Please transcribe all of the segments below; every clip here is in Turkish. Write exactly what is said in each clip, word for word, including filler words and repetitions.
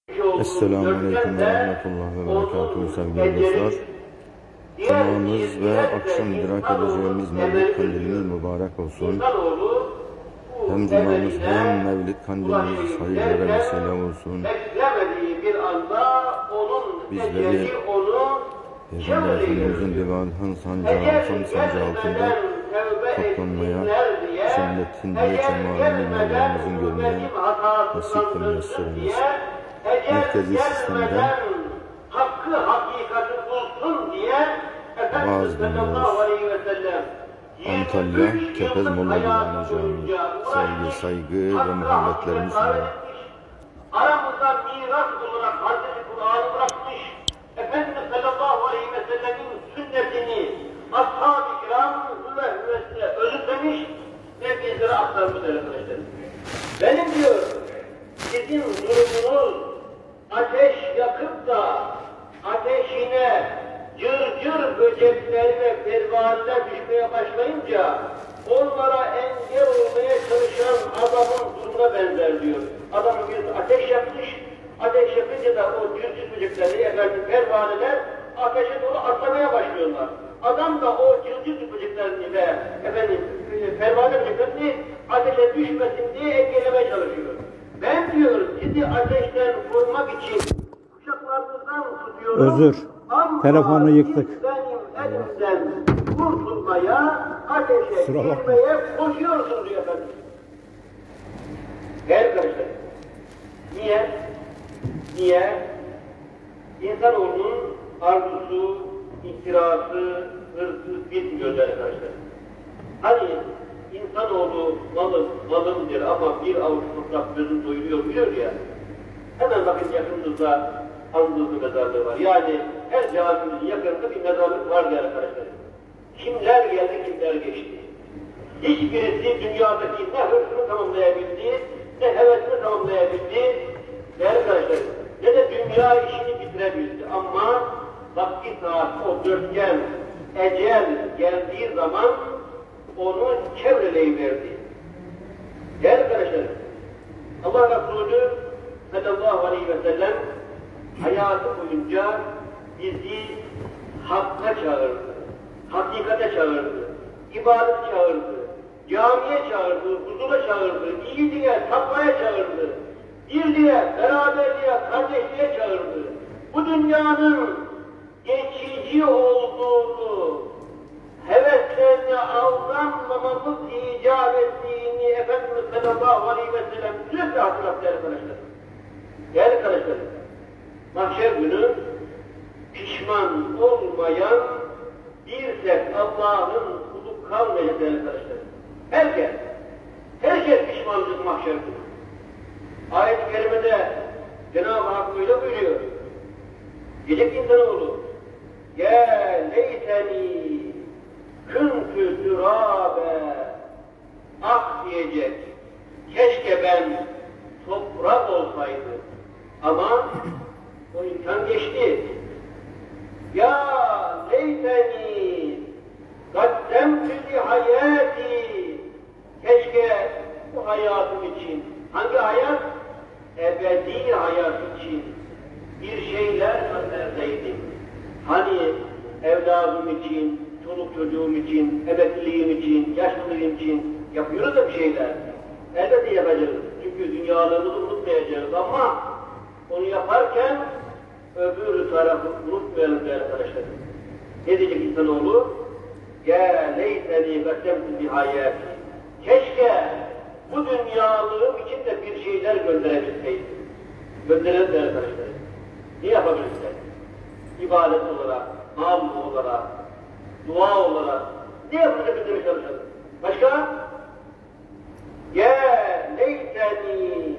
Esselamu Aleyküm ve Rahmetullahi ve Berekatuhu sevgili dostlar. Cumamız ve akşam idrak edeceğimiz Mevlid Kandilimiz mübarek olsun. Hem Cumamız hem Mevlid Kandilimiz hayırlara vesile olsun. Bizleri Peygamber Efendimiz'in Divanhan sancağı, son sancağı altında toplanmaya, sünnetin ve cemalini Mevlamızın görmeye nasip ve müyesser eylesin. Merkezi sistemden hakkı hakikati bulsun diye vaaz dinliyoruz. Antalya Kepez Molla Divani Camii. Sevgi, saygı ve muhabbetlerimiz var. Aramızda miras olarak Hazreti Kur'an'ı bırakmış, Efendimiz sallallahu aleyhi ve sellemin sünnetini ashab-ı kiram hüve hüvesine özümsemiş ve bizlere aktarmış arkadaşlar. Benim diyor, sizin durumunuz ateş yakıp da ateşine cır cır böcekler ve pervaneler düşmeye başlayınca onlara engel olmaya çalışan adamın durumuna benzer diyor. Adamın birisi ateş yapmış, ateş yapınca da o cır cır böcekleri, efendim pervaneler ateşe doğru atlamaya başlıyorlar. Adam da o cır cır böceklerini ve efendim pervane böceklerini ateşe düşmesin diye engellemeye çalışıyor. Ben diyor sizi ateşten korumak için kuşaklarınızdan tutuyorum. Özür. Telefonu yıktık. Benim elimden kurtulmaya, ateşe girmeye koşuyorsunuz diyor efendim. Gel arkadaşlar. Niye? Niye? İnsanoğlunun arzusu, iktirası, hırsı bitmiyor arkadaşlar. Hani İnsanoğlu malım, malım der ama bir avuç toprak gözün doyuruyor biliyor ya. Hemen bakın yakınımızda Anadolu mezarlığı var. Yani her camimizin yakınında bir mezarlık var diye arkadaşlar. Kimler geldi, kimler geçti. Hiçbirisi dünyadaki ne hırsını tamamlayabildi, ne hevesini tamamlayabildi, değerli arkadaşlar, ne de dünya işini bitirebildi. Ama vakti saat o dörtgen ecel geldiği zaman onu çevreleyiverdi. Değerli arkadaşlar, Allah Resulü sallallahu aleyhi ve sellem hayatı boyunca bizi hakka çağırdı, hakikate çağırdı, ibadet çağırdı, camiye çağırdı, huzura çağırdı, iyiliğe, takvaya çağırdı, birliğe, beraberliğe, kardeşliğe çağırdı. Bu dünyanın geçici olduğunu, heveslerine aldanmamamız icap ettiğini Efendimiz sallallahu aleyhi ve sellem sürekli hatırlattı arkadaşlar. Değerli arkadaşlar, mahşer günü pişman olmayan bir tek Allah'ın kulu kalmayacak değerli arkadaşlar. Herkes, herkes pişman olacak mahşer günü. Ayet-i kerimede Cenab-ı Hak böyle buyuruyor. Diyecek insanoğlu, ya leyteni küntü türâbe, ah diyecek, keşke ben toprak olsaydı. Ama o insan geçti. Ya leyteni gaddemtü li hayati, keşke bu hayatım için, hangi hayat? Ebedi hayat için bir şeyler gönderseydim. Hani evladım için, çoluk çocuğum için, emekliliğim için, yaşlılığım için yapıyoruz da bir şeyler. Elbette yapacağız. Çünkü dünyalarımızı unutmayacağız ama onu yaparken öbür tarafı unutmayalım değerli arkadaşlar. Ne diyecek insanoğlu? Ya leyteni gaddemtü bi hayati. Keşke bu dünyalığım için de bir şeyler gönderebilseydim. Gönderelim değerli arkadaşlar. Ne yapabilirler? İbadet olarak, mal olarak, dua olarak ne yapacak göndermeye çalışalım? Başka? Ya leyteni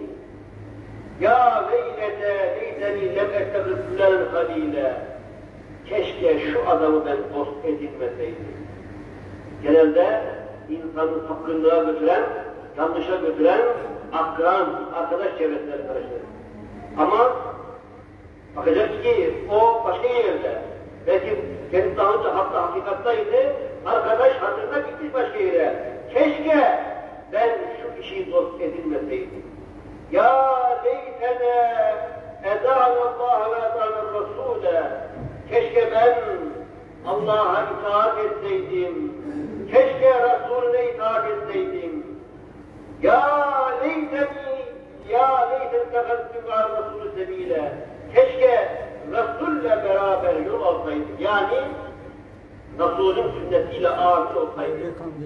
ya veylete leyteni lem etteği fülen halile. Keşke şu adamı ben dost edinmeseydim. Genelde insanın sapkınlığa götüren, yanlışa götüren akran, arkadaş çevresinde arkadaşlar. Ama bakacak ki o başka yerde. Belki kendisi daha önce hatta hakikattaydı, arkadaş hatırına gitmiş başka yere. Keşke ben şu kişiyi dost edinmeseydim. Ya leytene Allah ve etâner Rasûle. Keşke ben Allah'a itaat etseydim. Keşke Resulüne itaat etseydim. Ya leyteni, ya leyteni tefettüm var Resulü sebeyle. Keşke Resul'le beraber yol alsaydık. Yani Resul'ün sünnetiyle amil olsaydık.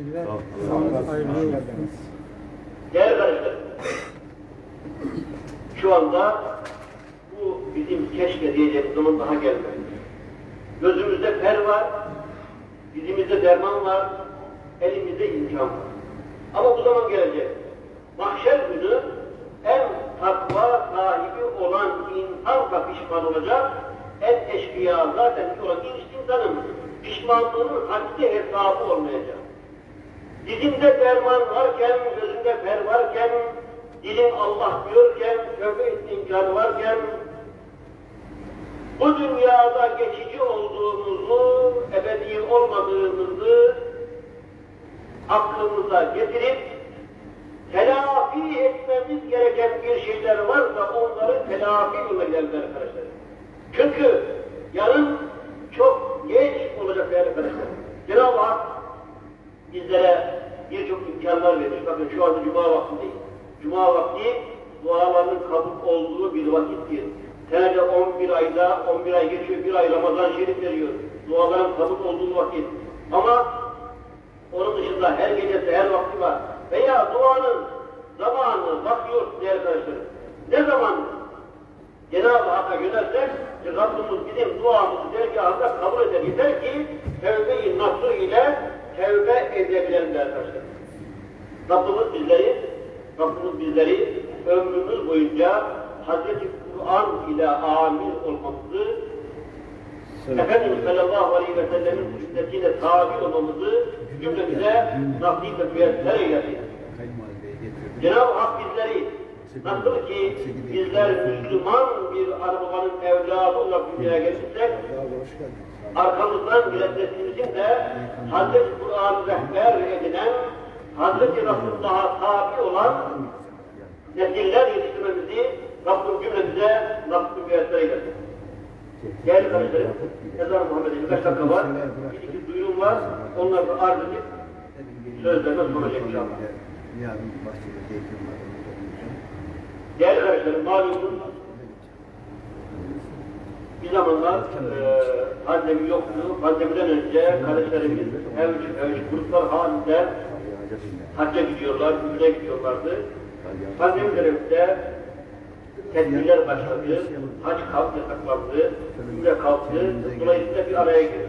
Değerli kardeşler, şu anda bu bizim keşke diyeceğimiz zaman daha gelmedi. Gözümüzde fer var, dizimizde derman var, elimizde imkan var. Ama bu zaman gelecek. Mahşer günü en takva sahibi olan insan da pişman olacak. En eşkıya zaten olan insanın pişmanlığının haddi hesabı olmayacak. Dizinde derman varken, gözünde fer varken, dilin Allah diyorken, tövbe etme imkanı varken, bu dünyada geçici olduğumuzu, ebedi olmadığımızı aklımıza getirip telafi etmemiz gereken bir şeyler varsa onları telafi etmeye geldi arkadaşlar. Çünkü yarın çok geç olacak değerli arkadaşlar. Cenab-ı Hak bizlere birçok imkanlar vermiş. Bakın şu anda Cuma vakti değil. Cuma vakti duaların kabul olduğu bir vakittir. Senede on bir ayda, on bir ay geçiyor, bir ay Ramazan-ı Şerif veriyor. Duaların kabul olduğu vakit. Ama onun dışında her gecesi, her vakti var. Veya duanın zamanını bakıyoruz değerli arkadaşlarım. Ne zaman Cenab-ı Hakk'a yönelsek, Rabbimiz bizim duamızı dergâhında kabul eder. Yeter ki tevbe-i nasuh ile tevbe edebilelim arkadaşlar. Rabbimiz bizleri, Rabbimiz bizleri ömrümüz boyunca Hazreti Kur'an ile amil olmamızı, Efendimiz sallallahu aleyhi ve sellemin sünnetine tabi olmamızı cümlemize nasip ve müyesser eylesin. Cenab-ı Hak bizleri nasıl ki bizler Müslüman bir arabanın evladı olarak dünyaya gelirsek, arkamızdan gelen neslimizin de Hazreti Kur'an'ı rehber edinen, Hazreti Resulullah'a tabi olan nesiller yetiştirmemizi Rabbim cümlemize nasip müyesser eylesin. Değerli kardeşlerim, Ezan-ı Muhammed'e birkaç dakika var, bir iki duyurum var, onları da arz edip sözlerime soracak inşallah. Değerli kardeşlerim, malumunuz bir zamanlar e, pandemi yoktu. Pandemiden önce kardeşlerimiz evç evç gruplar halinde hacca gidiyorlar, ümre gidiyorlardı. Pandemi döneminde tedbirler başladı, hac kalktı, yasaklandı, ümre kalktı, dolayısıyla bir araya girdi.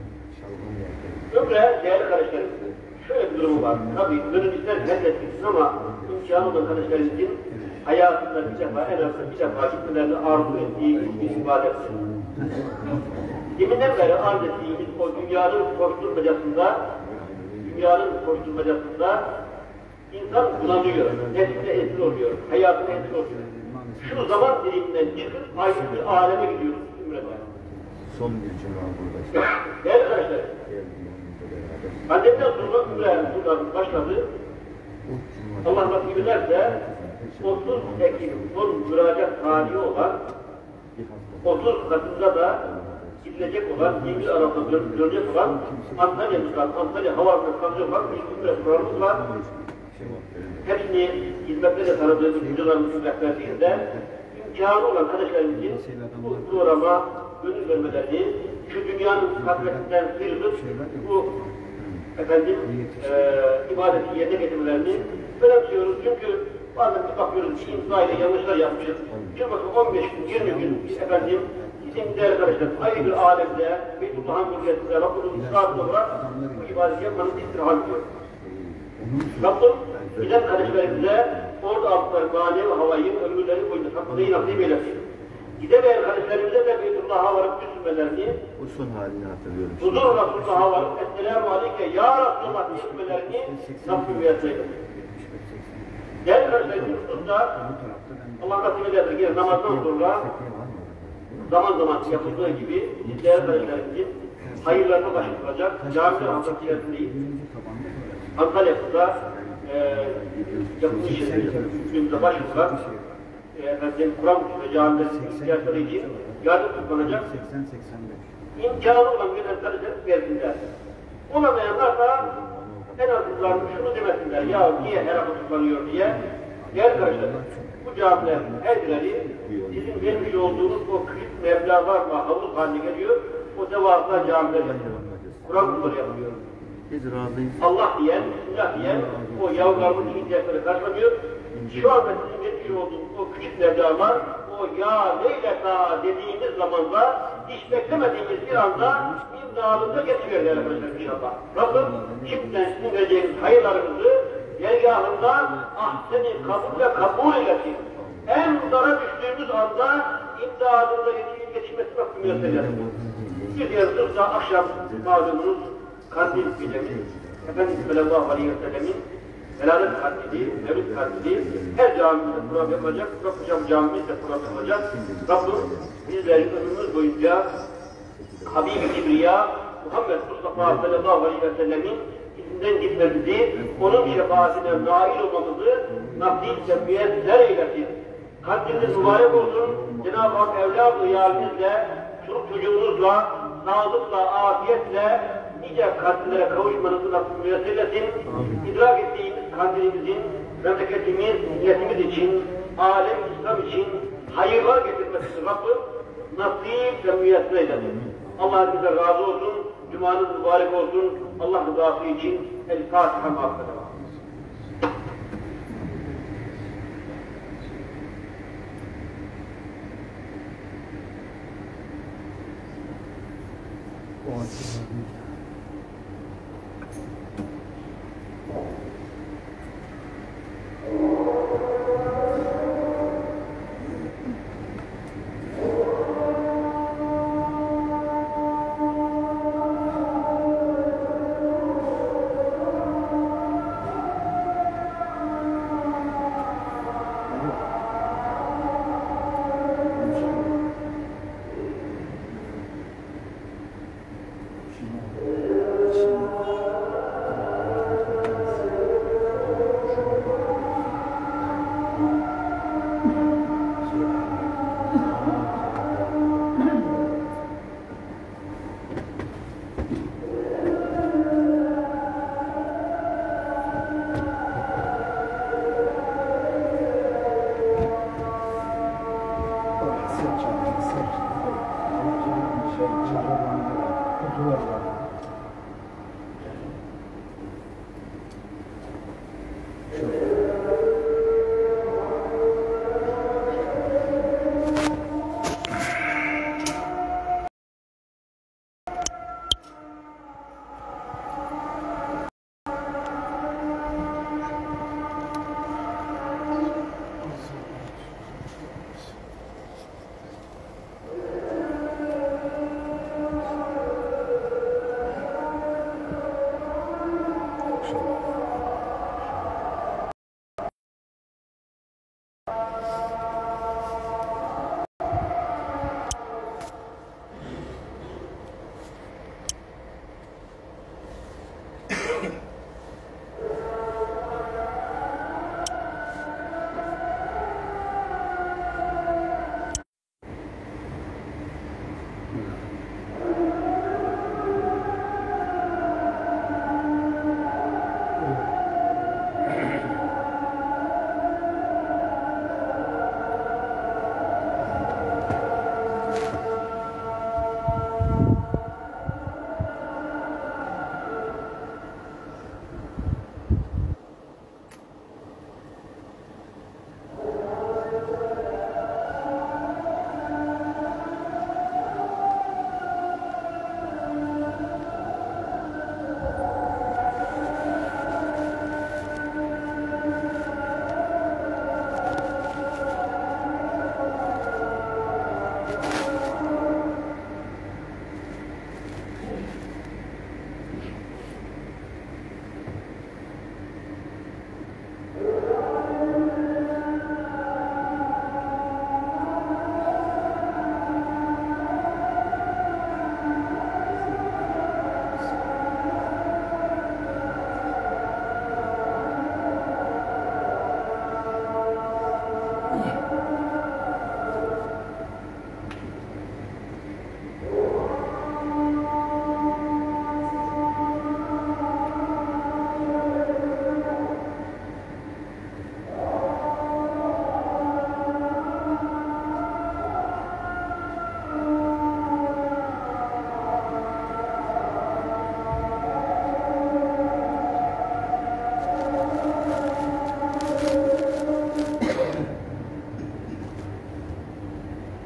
Ümre, değerli kardeşlerim, şöyle bir durumu var. Tabii gönül ister herkes gitsin ama imkanı olan kardeşlerimizin hayatında bir defa, en azından bir defa gitmelerini arzu ettiği bir ibadettir. Deminden beri arz ettiğimiz o dünyanın koşturmacasında, dünyanın koşturmacasında insan bulanıyor, nefsine esir oluyor, hayatına esir oluyor. Şu zaman diliminden çıkıp ayrı bir aleme gidiyoruz ümrede. Son bir cuma burada. Değerli arkadaşlar, pandemiden sonra ümre buradan başladı. Allah nasip ederse otuz Ekim son müracaat tarihi olan otuz Kasım'da da gidilecek olan, yirmi Aralık'ta dönecek olan Antalya'mızdan, Antalya Havaalanı'nda kalacak olan bir ümre programımız var. Hepsini hizmetlerle tanıdığımız hocalarımızın rehberliğinde imkanı olan kardeşlerimizin bu programa gönül vermelerini, şu dünyanın kasvetinden sıyrılıp bu efendim e, ibadeti yerine getirmelerini önemsiyoruz. Çünkü bazen bir bakıyoruz ki imzayla yanlışlar yapmışız. Bir bakın on beş gün, yirmi gün efendim bizim değerli arkadaşlar ayrı bir alemde Beytullah'ın bölgesinde Rabbim'in ısrarı olarak bu ibadeti yapmanın istirham ediyor. Rabbim giden kardeşlerimize orada aldıkları manevi havayı ömürleri boyunca saklamayı nasip eylesin. Gidemeyen kardeşlerimize de Beytullah'a varıp düşünmelerini, o son halini hatırlıyorum. huzur Resulullah'a varıp Esselamu Aleyke Ya Resulullah diyetmelerini nasip müyesser eylesin. Değerli kardeşlerim, hususda Allah nasip ederse yine namazdan sonra zaman zaman yapıldığı gibi değerli kardeşlerimizin hayırlarına başvurulacak camiler halkası içerisindeyiz. Antalya'da e, yapılmış günümüze başvurulan efendim Kur'an ve camilerin ihtiyaçları için yardım toplanacak. İmkanı olan yönetmenler versinler. Olamayanlar da en azından şunu demesinler, ya niye her hafta toplanıyor diye. Gel kardeşler, bu camiler her birleri sizin vermiş olduğunuz o küçük meblağlarla havuz haline geliyor, o devasa camiler yapıyor. Kur'an kurları yapıyor. Allah diyen, Bismillah diyen o yavrularımın ihtiyaçları karşılanıyor. Şu anda sizin vermiş olduğunuz o küçük meblağlar, o ya leyleka dediğimiz zamanda hiç beklemediğimiz bir anda imdadınıza geçiyor arkadaşlar inşallah. Rabbim şimdiden sizin vereceğiniz hayırlarınızı dergahında ahseni kabul ve kabul eylesin. En dara düştüğümüz anda imdadınıza geçmesi Rabbim göstereceksin. Bir diğer hususta akşam malumunuz kandil gecemiz, Efendimiz sallallahu aleyhi ve sellemin Veladet kandili, Mevlid kandili her camimizde program yapılacak, Rabbim camimizde program yapılacak. Rabbim bizleri ömrümüz boyunca Habib-i Kibriya Muhammed Mustafa sallallahu aleyhi ve sellemin izinden gitmemizi, onun şefaatine nail olmamızı nasip ve müyesser eylesin. Kandiliniz mübarek olsun. Cenab-ı Hak evlad-ı yalinizle, çocuk çocuğunuzla, sağlıkla, afiyetle nice kandillere kavuşmanızı nasip müyesser eylesin. İdrak ettiğimiz kandilimizin memleketimiz, milletimiz için, alem İslam için hayırlar getirmesini Rabbim nasip ve müyesser eylesin. Allah bize razı olsun, Cumanız mübarek olsun, Allah rızası için El-Fatiha mahfede.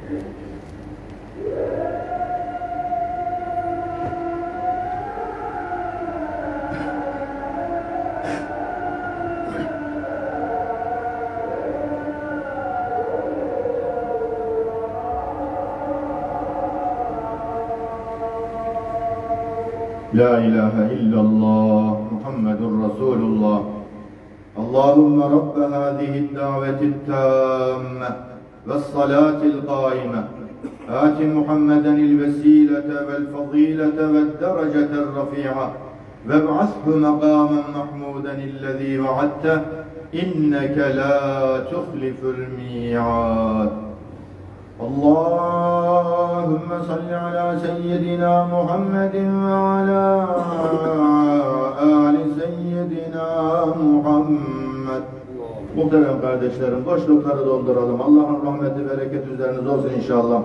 لا إله إلا الله محمد رسول الله. اللهم رب هذه الدعوة التامة والصلاة القائمة آت محمدا الوسيلة والفضيلة والدرجة الرفيعة وابعثه مقاما محمودا الذي وعدته إنك لا تخلف الميعاد. اللهم صل على سيدنا محمد وعلى آل سيدنا Muhammed. Muhterem kardeşlerim, boşlukları dolduralım. Allah'ın rahmeti, bereketi üzerinize olsun inşallah.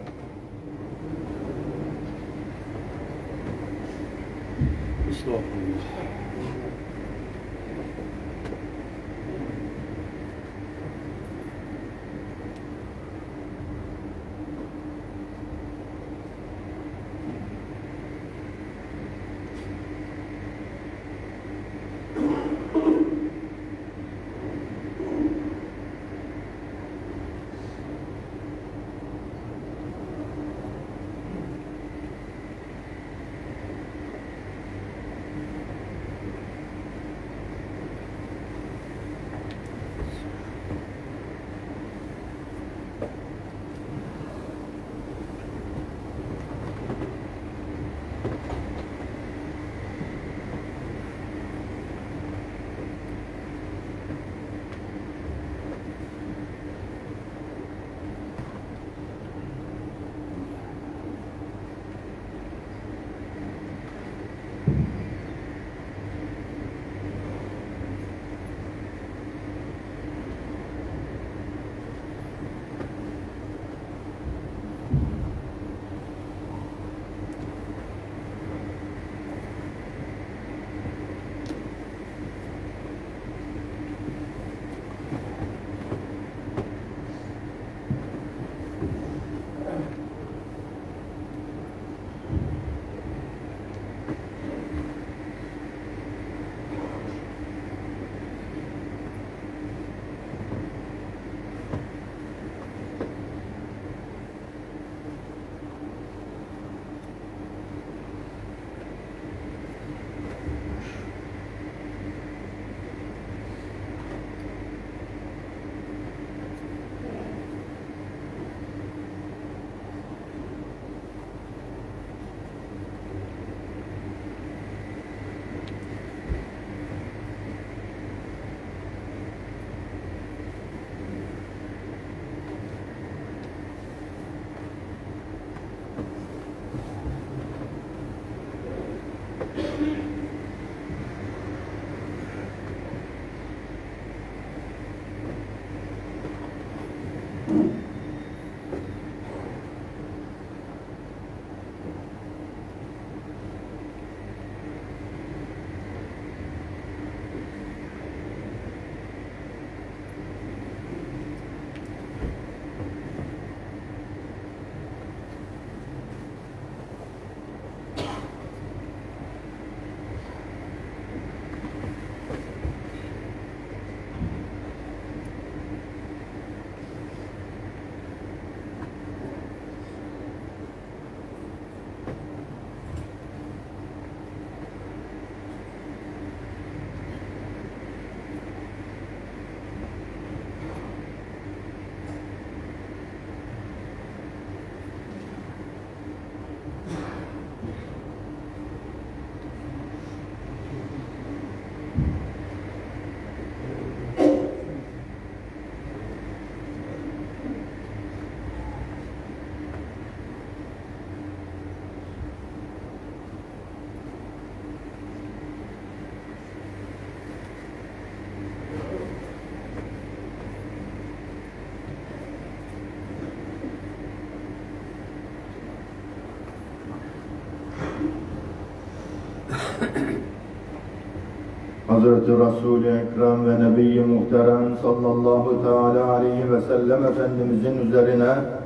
Hazreti Resul-i Ekrem ve Nebi-i Muhterem sallallahu teala aleyhi ve sellem Efendimizin üzerine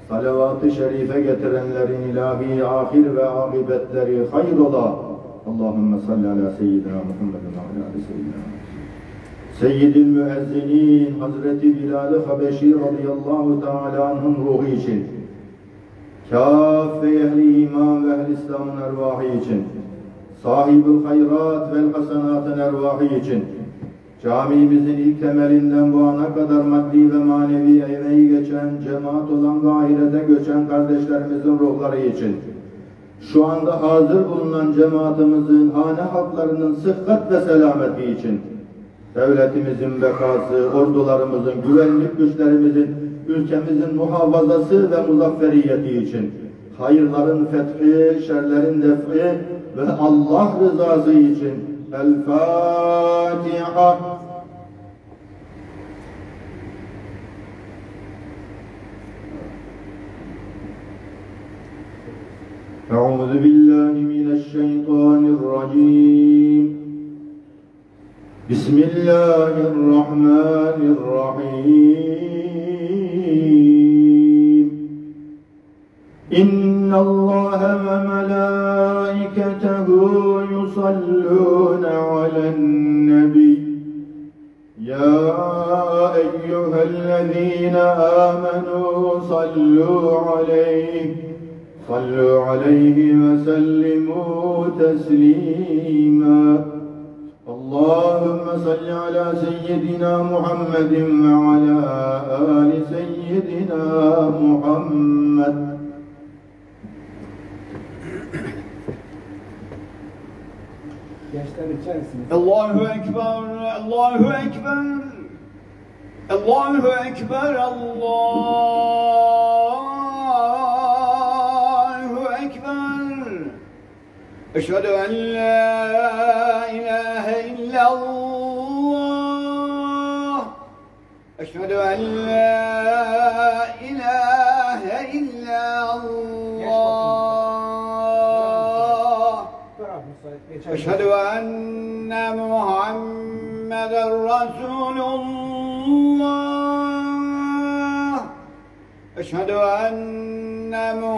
salavat-ı şerife getirenlerin ilahi ahir ve akıbetleri hayır ola. Allahümme salli ala seyyidina Muhammedin ve ala seyyidina Seyyidil müezzinin Hazreti Bilal-i Habeşi radıyallahu teala anh'ın ruhu için, kâf ve ehli iman ve ehli İslam'ın ervahı için, sahib-ül hayrat vel hasenatın ervahı için, camimizin ilk temelinden bu ana kadar maddi ve manevi emeği geçen, cemaat olan ve ahirete göçen kardeşlerimizin ruhları için, şu anda hazır bulunan cemaatimizin, hane halklarının sıhhat ve selameti için, devletimizin bekası, ordularımızın, güvenlik güçlerimizin, ülkemizin muhafazası ve muzafferiyeti için, hayırların fethi, şerlerin defi ve Allah rızası için. El-Fatiha. Euzu billahi mineşşeytanirracim. Bismillahirrahmanirrahim. İnnallâhe ve melâiketehu yusallûne alen-nebî. Ya eyyühellezîne âmenû sallû aleyhi sallû aleyhi ve sellimû teslîmâ. Allahümme salli ala seyyidina Muhammedin ve ala ali seyyidina Muhammed. Gençler içerisinde. Allahu Ekber, Allahu Ekber, Allahu Ekber, Allahu Ekber. Eşhedü en la ilahe illallah. Eşhedü en la ilahe illallah. أشهد أن محمدا رسول الله. أشهد أن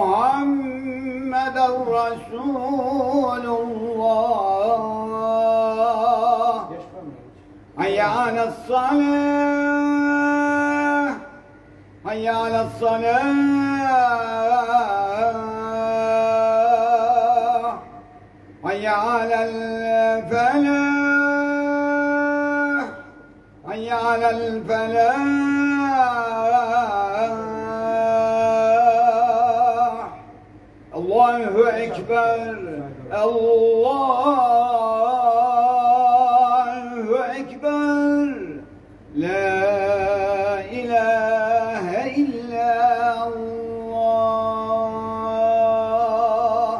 محمدا رسول الله. حي على الصلاة، حي على الصلاة، حي على الفلاح، حي على الفلاح. الله أكبر، الله أكبر. لا إله إلا الله.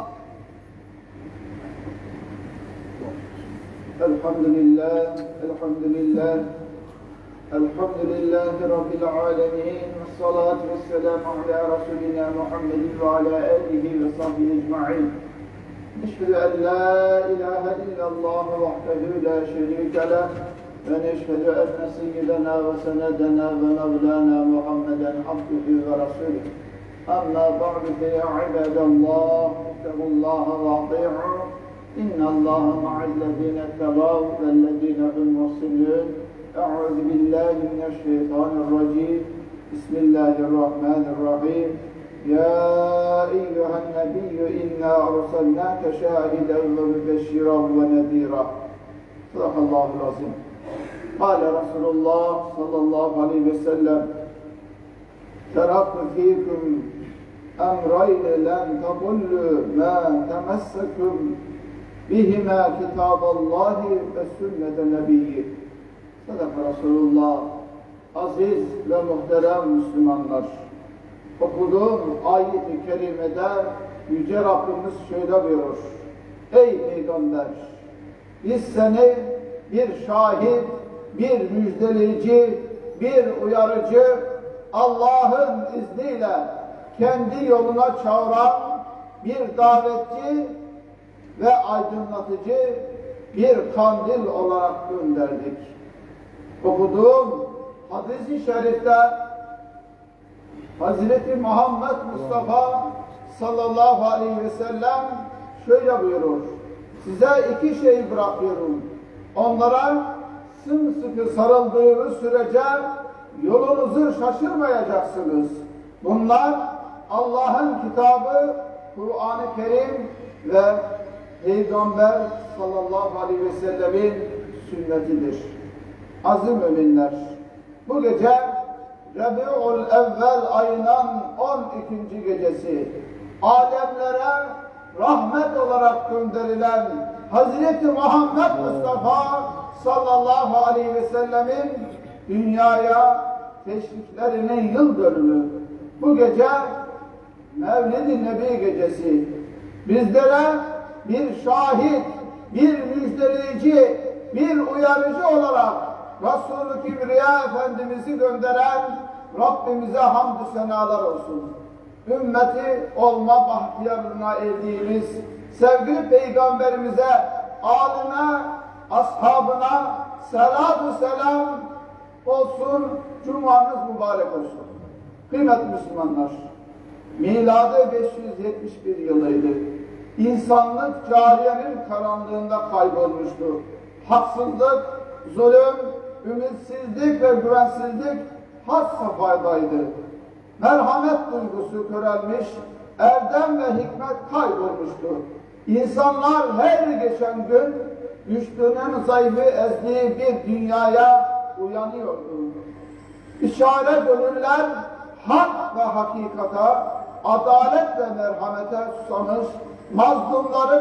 الحمد لله، الحمد لله، الحمد لله رب العالمين، والصلاة والسلام على رسولنا محمد وعلى آله وصحبه أجمعين. نشهد أن لا إله إلا الله وحده لا شريك له، ونشهد أن سيدنا وسندنا ومولانا محمدا عبده ورسوله. أما بعد فيا عباد الله اتقوا الله وأطيعوه. إن الله مع الذين اتقوا والذين هم محسنون. أعوذ بالله من الشيطان الرجيم. بسم الله الرحمن الرحيم. يا أيها النبي إنا أرسلناك شاهدا ومبشرا ونذيرا. صدق الله العظيم. قال رسول الله صلى الله عليه وسلم: تركت فيكم أمرين لن تضلوا ما تمسكتم بهما كتاب الله وسنة نبيه. Sadaka Resulullah. Aziz ve muhterem Müslümanlar, okuduğum ayet-i kerimede Yüce Rabbimiz şöyle buyurur: Ey Peygamber! Biz seni bir şahit, bir müjdeleyici, bir uyarıcı, Allah'ın izniyle kendi yoluna çağıran bir davetçi ve aydınlatıcı bir kandil olarak gönderdik. Okuduğum hadis-i şerifte Hazreti Muhammed Mustafa sallallahu aleyhi ve sellem şöyle buyurur: size iki şey bırakıyorum. Onlara sımsıkı sarıldığınız sürece yolunuzu şaşırmayacaksınız. Bunlar Allah'ın kitabı, Kur'an-ı Kerim ve Peygamber sallallahu aleyhi ve sellemin sünnetidir. Aziz müminler, bu gece Rabiul Evvel ayının on ikinci gecesi, alemlere rahmet olarak gönderilen Hazreti Muhammed Mustafa sallallahu aleyhi ve sellemin dünyaya teşriflerinin yıl dönümü. Bu gece Mevlid-i Nebi gecesi. Bizlere bir şahit, bir müjdeleyici, bir uyarıcı olarak Resul-i Kibriya Efendimiz'i gönderen Rabbimize hamdü senalar olsun. Ümmeti olma bahtiyarlığına erdiğimiz sevgili Peygamberimize, âline, ashabına selatü selam olsun. Cumanız mübarek olsun. Kıymetli Müslümanlar, miladı beş yüz yetmiş bir yılıydı. İnsanlık cariyenin karanlığında kaybolmuştu. Haksızlık, zulüm, ümitsizlik ve güvensizlik had safhadaydı. Merhamet duygusu körelmiş, erdem ve hikmet kaybolmuştu. İnsanlar her geçen gün güçlünün zayıfı ezdiği bir dünyaya uyanıyordu. İşare gönüller hak ve hakikata, adalet ve merhamete susamış, mazlumları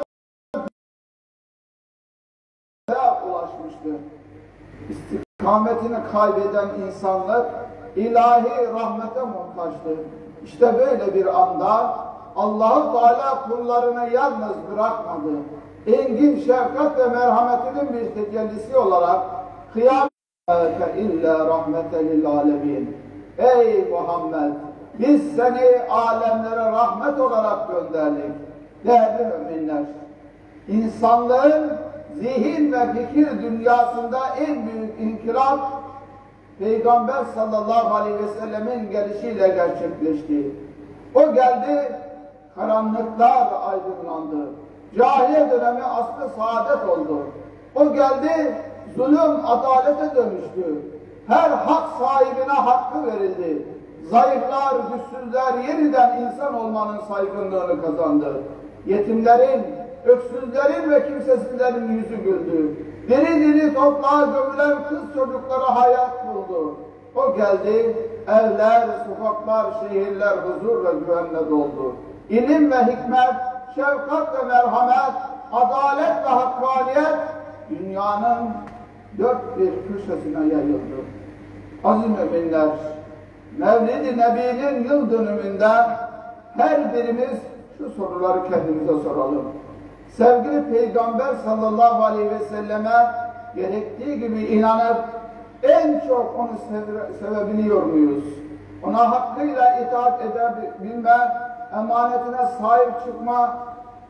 ulaşmıştı. İstikametini kaybeden insanlık ilahi rahmete muhtaçtı. İşte böyle bir anda Allah-u Teala kullarını yalnız bırakmadı. Engin şefkat ve merhametinin bir tecellisi olarak kıyamete illa rahmeten lil alemin. Ey Muhammed, biz seni alemlere rahmet olarak gönderdik. Değerli müminler, insanlığın zihin ve fikir dünyasında en büyük inkılap Peygamber sallallahu aleyhi ve sellemin gelişiyle gerçekleşti. O geldi, karanlıklar aydınlandı. Cahiliye dönemi aslı saadet oldu. O geldi, zulüm adalete dönüştü. Her hak sahibine hakkı verildi. Zayıflar, güçsüzler yeniden insan olmanın saygınlığını kazandı. Yetimlerin, öksüzlerin ve kimsesizlerin yüzü güldü. Diri diri toprağa gömülen kız çocuklara hayat buldu. O geldi, evler, sokaklar, şehirler huzur ve güvenle doldu. İlim ve hikmet, şefkat ve merhamet, adalet ve hakkaniyet dünyanın dört bir köşesine yayıldı. Aziz müminler, Mevlid-i Nebi'nin yıl dönümünde her birimiz şu soruları kendimize soralım. Sevgili Peygamber sallallahu aleyhi ve selleme gerektiği gibi inanıp en çok onu seve, sevebiliyor muyuz? Ona hakkıyla itaat edebilme, emanetine sahip çıkma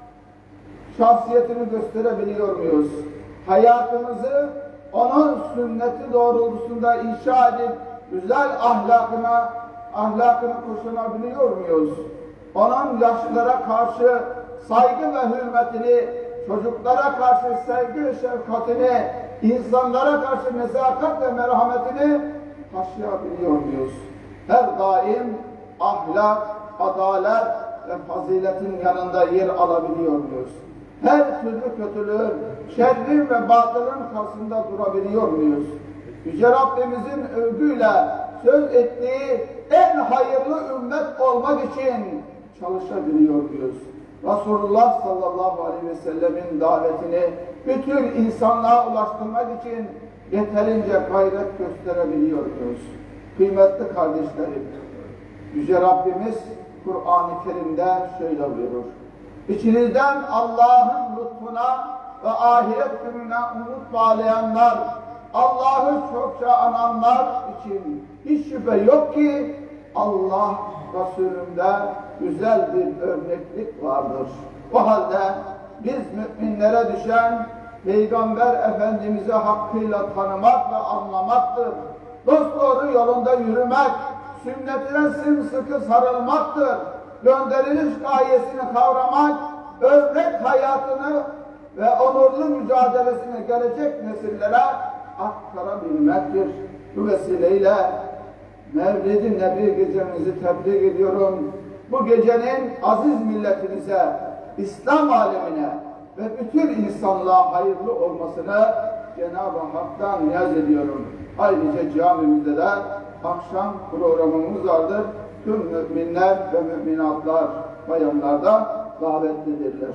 şahsiyetini gösterebiliyor muyuz? Hayatımızı onun sünneti doğrultusunda inşa edip güzel ahlakına, ahlakını kuşanabiliyor muyuz? Onun yaşlılara karşı saygı ve hürmetini, çocuklara karşı sevgi ve şefkatini, insanlara karşı nezaket ve merhametini taşıyabiliyor muyuz? Her daim ahlak, adalet ve faziletin yanında yer alabiliyor muyuz? Her türlü kötülüğün, şerrin ve batılın karşısında durabiliyor muyuz? Yüce Rabbimizin övgüyle söz ettiği en hayırlı ümmet olmak için çalışabiliyor muyuz? Resulullah sallallahu aleyhi ve sellemin davetini bütün insanlığa ulaştırmak için yeterince gayret gösterebiliyor muyuz? Kıymetli kardeşlerim, Yüce Rabbimiz Kur'an-ı Kerim'de şöyle buyurur: İçinizden Allah'ın lütfuna ve ahiret gününe umut bağlayanlar, Allah'ı çokça ananlar için hiç şüphe yok ki Allah Resulü'nde güzel bir örneklik vardır. O halde biz müminlere düşen Peygamber Efendimiz'i hakkıyla tanımak ve anlamaktır. Dosdoğru yolunda yürümek, sünnetine sımsıkı sarılmaktır. Gönderiliş gayesini kavramak, ömrek hayatını ve onurlu mücadelesini gelecek nesillere aktarabilmektir. Bu vesileyle Mevlid-i Nebi gecemizi tebrik ediyorum. Bu gecenin aziz milletimize, İslam alemine ve bütün insanlığa hayırlı olmasını Cenab-ı Hak'tan niyaz ediyorum. Ayrıca camimizde de akşam programımız vardır. Tüm müminler ve müminatlar, bayanlar da davetlidirler.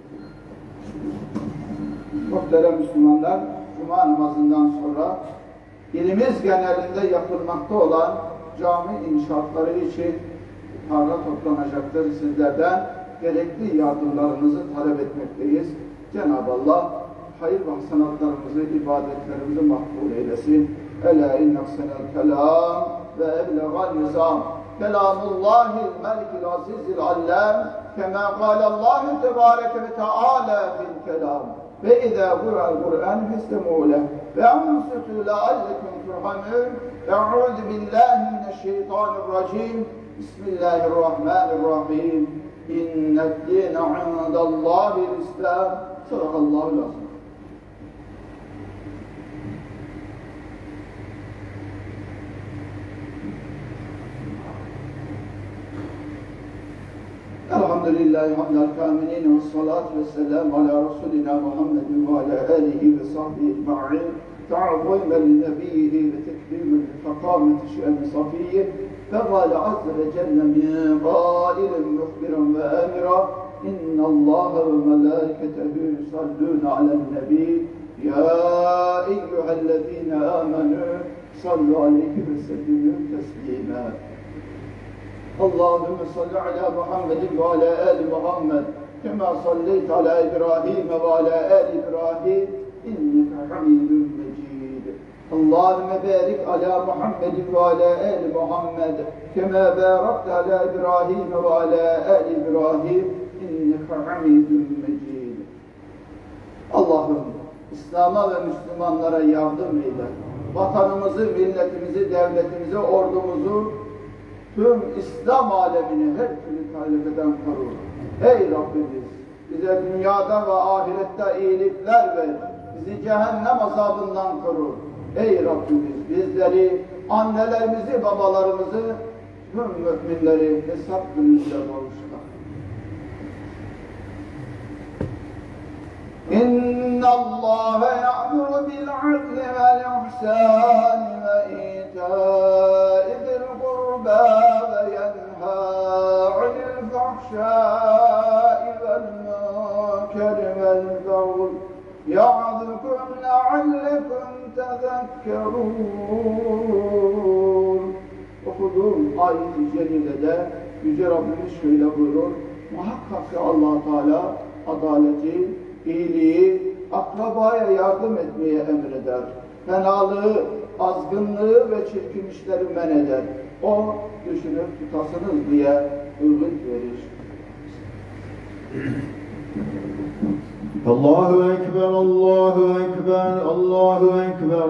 Muhterem Müslümanlar, Cuma namazından sonra ilimiz genelinde yapılmakta olan cami inşaatları için para toplanacaktır. Sizlerden gerekli yardımlarınızı talep etmekteyiz. Cenab-ı Allah hayır ve hasenatlarımızı, ibadetlerimizi makbul eylesin. Ela innaksenel kelam ve eblegal nizam. Kelamullahil melikil azizil allem. Kema kâlallahu tebâreke ve teâlâ fil kelam. Ve izâ kura'l Kur'an festemû leh. Ve ansutû leallekum turhamûn. Eûzu billahi mineşşeytanirracim. Bismillahirrahmanirrahim. İnned-dîne indallâhil İslam. Sadakallâhul azîm. Elhamdülillahi hamdel kâmilîn ve salâtu ve selâm alâ Resulina Muhammedin ve alâ âlihi ve sahbihi ecma'in. Ta'zîmen li nebiyyihi ve tekrimen li fakâmeti şe'ni safiyyi. فقال عز وجل من قائل مخبرا وآمرا إن الله وملائكته يصلون على النبي يا أيها الذين آمنوا صلوا عليه وسلموا تسليما اللهم صل على محمد وعلى آل محمد كما صليت على إبراهيم وعلى آل إبراهيم إنك حميد مجيد اللهم بارك على محمد وعلى آل محمد كما باركت على إبراهيم وعلى آل إبراهيم إنك حميد مجيد. Allah'ım İslam'a ve Müslümanlara yardım eyle. Vatanımızı, milletimizi, devletimizi, ordumuzu, tüm İslam alemini her türlü tehlikeden koru. Ey Rabbimiz, bize dünyada ve ahirette iyilikler ver. Bizi cehennem azabından koru. Ey Rabbimiz, bizleri, annelerimizi, babalarımızı, tüm müminleri hesap gününde bağışla. İnna Allahe ya'muru bil adli vel ihsan ve ita'i zil kurba ve yenha 'anil fahşai vel munkeri vel bagyi ya'zukum leallekum tezekkerûn. Okuduğum ayet-i celilede Yüce Rabbimiz şöyle buyurur: muhakkak ki Allah Teala adaleti, iyiliği, akrabaya yardım etmeye emreder. Fenalığı, azgınlığı ve çirkin işleri men eder. O düşünüp tutasınız diye öğüt verir. Allahu Ekber, Allahu Ekber, Allahu Ekber,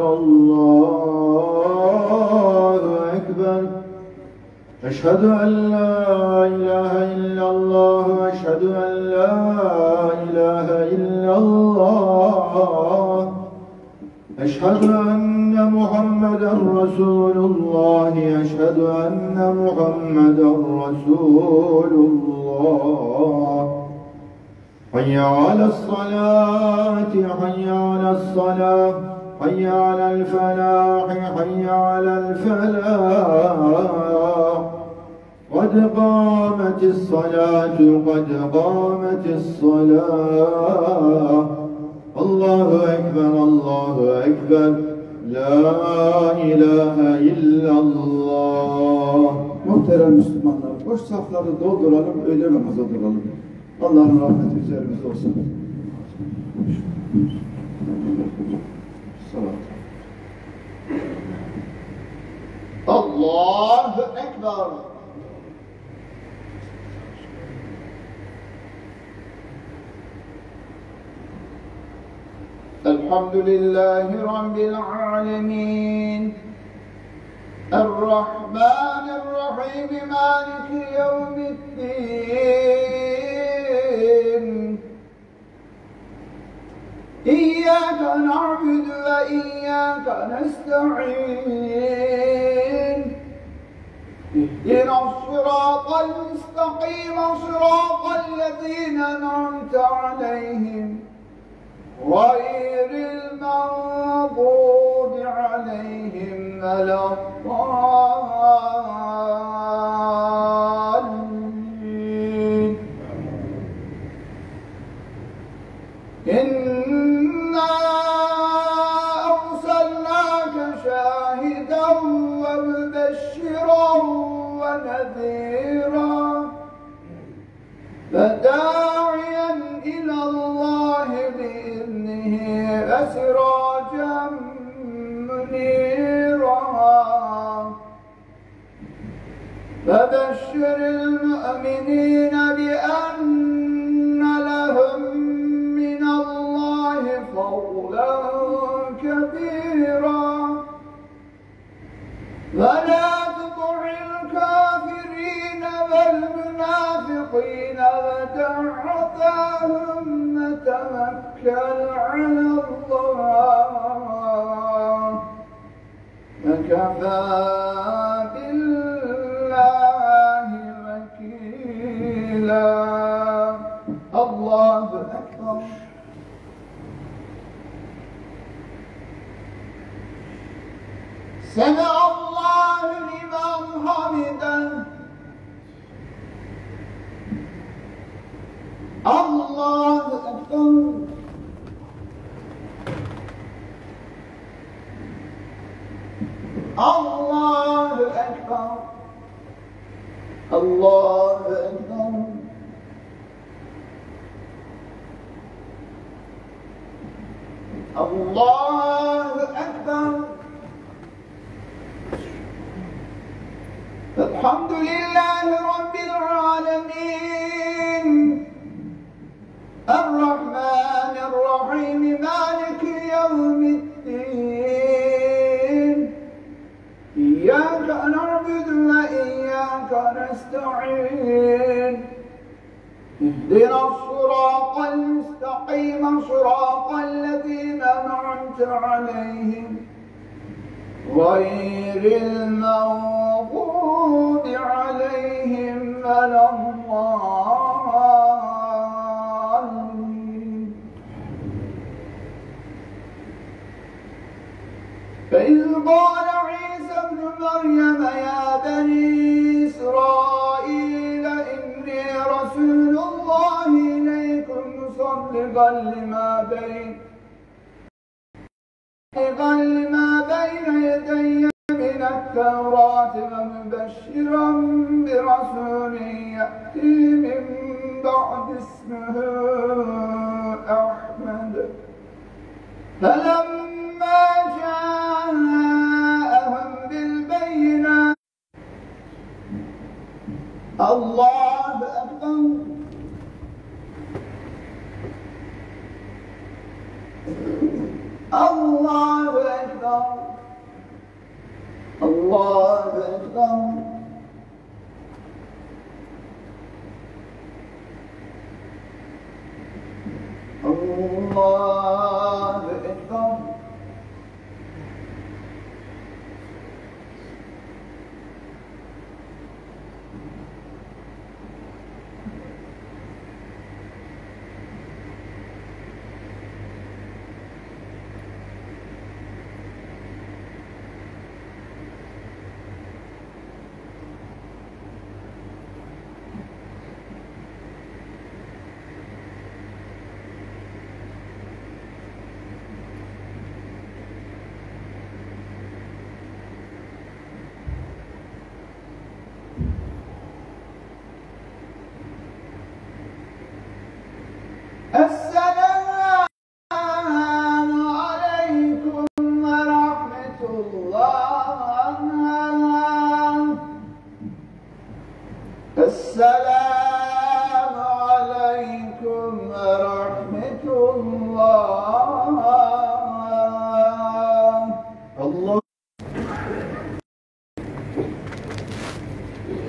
Allahu Ekber. Eşhedü en la ilahe illallah ve eşhedü en la ilahe illallah. Eşhedü enne Muhammeden Resulullah. Eşhedü enne Muhammeden Resulullah. Hayya alel-salati, hayya alel-salah, hayya alel-felahi, hayya alel-felah. Kad kâmetis-salatu, kad kâmetis-salah. Allahu Ekber, Allahu Ekber, la ilahe illallah. Muhterem Müslümanlar, boş safları dolduralım, öğle namaza duralım. Allah'ın rahmeti üzerimize olsun. Salat. Allahu Ekber. Elhamdülillahi Rabbil alemin. Er-Rahmanir-Rahim. الرحيم مالك يوم الدين إياك نعبد وإياك نستعين اهدنا الصراط المستقيم صراط الذين أنعمت عليهم غير المغضوب عليهم ولا الضالين إنا أرسلناك شاهدا ومبشرا ونذيرا فداعيا إلى الله بإذنه وسراجا منيرا فبشر المؤمنين بأن لهم من الله فضلا كبيرا ولا تطع الكافرين والمنافقين ودع عطاهم وتوكل على الله وكفى بالله وكيلا. الله أكبر. سمع الله لمن حمده. الله أكبر. الله أكبر. الله أكبر. الله أكبر. الحمد لله رب العالمين الرحمن الرحيم مالك يوم الدين إياك نعبد وإياك نستعين اهدنا الصراط المستقيم صراط الذين أنعمت عليهم غير المغضوب عليهم ولا الضالين. فإذ قال عيسى ابن مريم يا بني إسرائيل إني رسول الله إليكم مصدقا لما بين لما بين يدي من التوراة ومبشرا برسول يأتي من بعد اسمه أحمد فلما جاءهم بالبينات. الله أكبر. الله أكبر. الله أكبر. الله أكبر. السلام عليكم ورحمة الله. السلام عليكم ورحمة الله. الله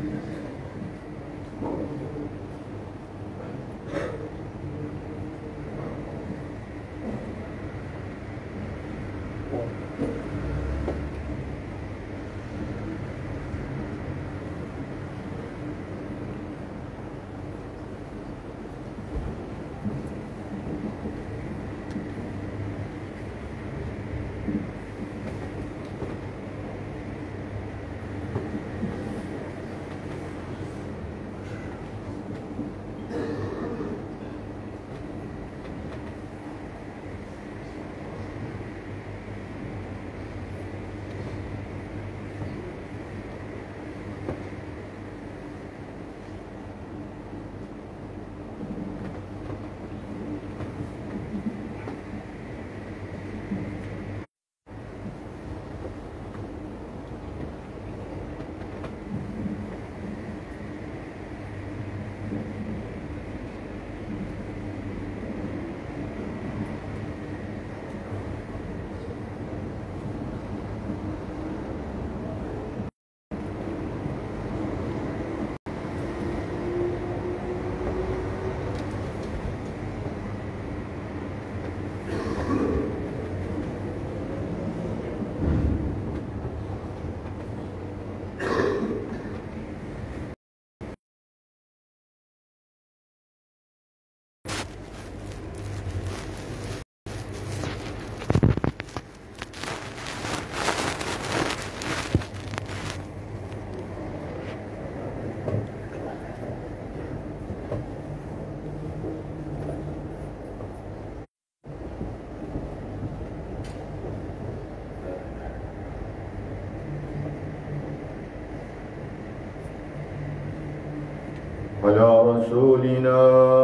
على رسولنا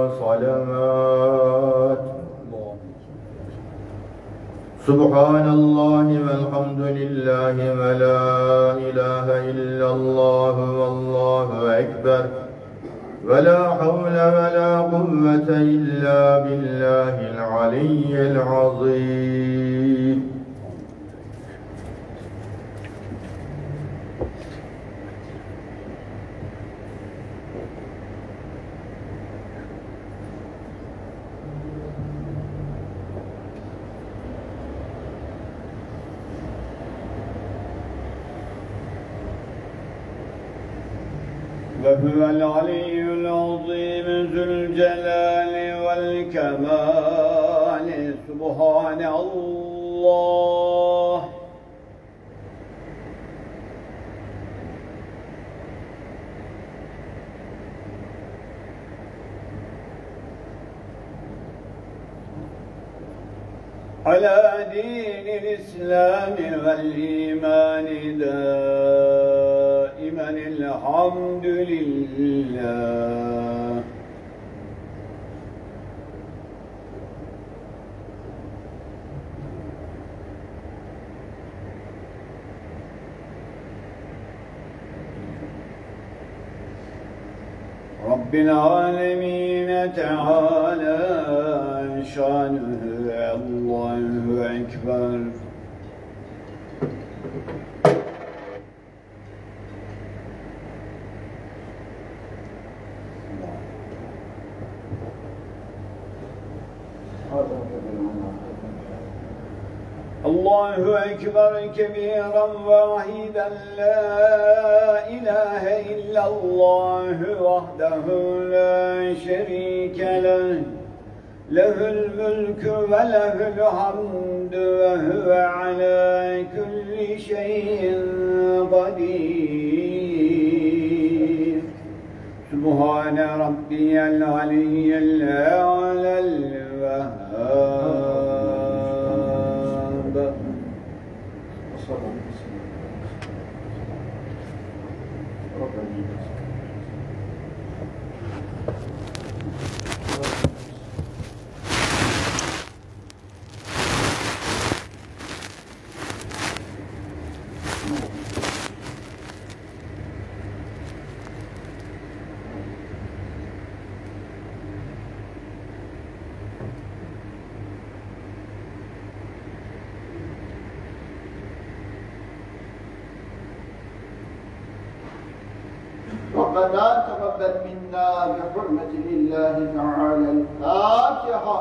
صلوات. سبحان الله والحمد لله ولا إله إلا الله والله أكبر ولا حول ولا قوة إلا بالله العلي العظيم. وهو العلي العظيم ذو الجلال والكمال. سبحان الله. على دين الإسلام والإيمان دائما الحمد لله. رب العالمين تعالى شانه الله أكبر. الله أكبر كبيرا واحدا لا إله إلا الله وحده لا شريك له له الملك وله الحمد وهو على كل شيء قدير. سبحان ربي العلي الأعلى الوهاب. ربنا تقبل منا بحرمة الله تعالى الفاتحة.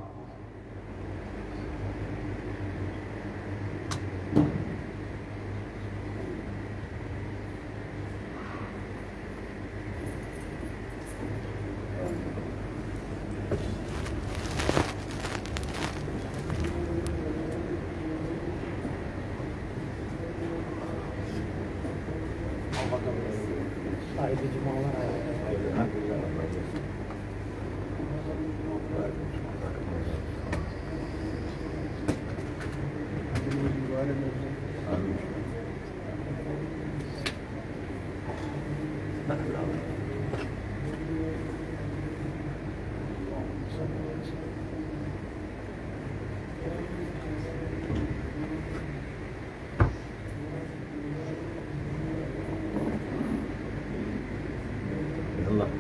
Allah.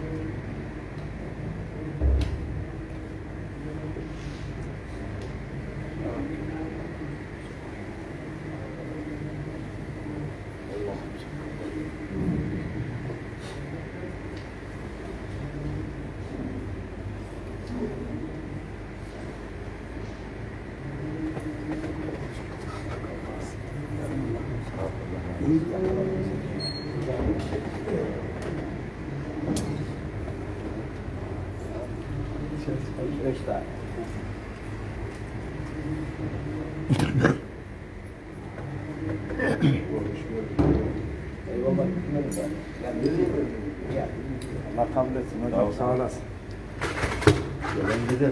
Allah kabul etsin hocam. Sağ olasın. Gelen gider.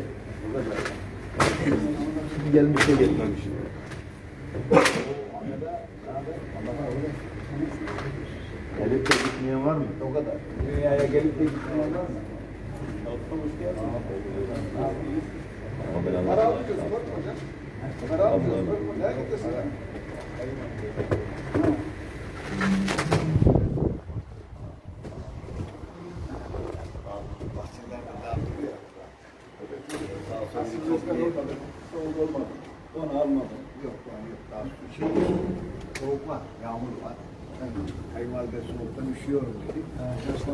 Şimdi gelmişe gelmemiş. Gelip de gitmeyen var mı? O kadar. Dünyaya gelip de gitmeyen var mı? Para alacağız var mı hocam? Para alacağız var mı? Nereye gidiyorsun? Onu almadım. Yok, yani yok. Daha şey, soğuk var, yağmur var. Ben kayınvalide soğuktan üşüyorum dedik. Yaşlan.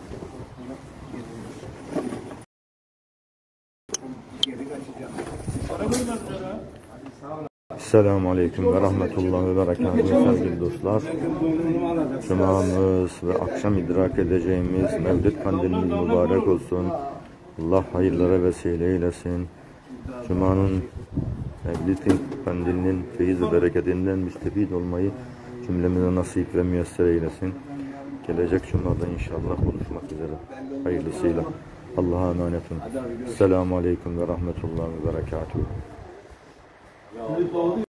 Geri kaçacağım. Para koymadılar ha. Selamun Aleyküm ve Rahmetullah ve Berekatuhu sevgili dostlar. Cumamız ve akşam idrak edeceğimiz Mevlid kandilimiz mübarek olsun. Allah hayırlara vesile eylesin. Cuma'nın Mevlid kandilinin feyiz ve bereketinden müstefid olmayı cümlemize nasip ve müyesser eylesin. Gelecek Cuma'da inşallah buluşmak üzere. Hayırlısıyla. Allah'a emanetim. Selamun Aleyküm ve Rahmetullah ve Berekatuhu.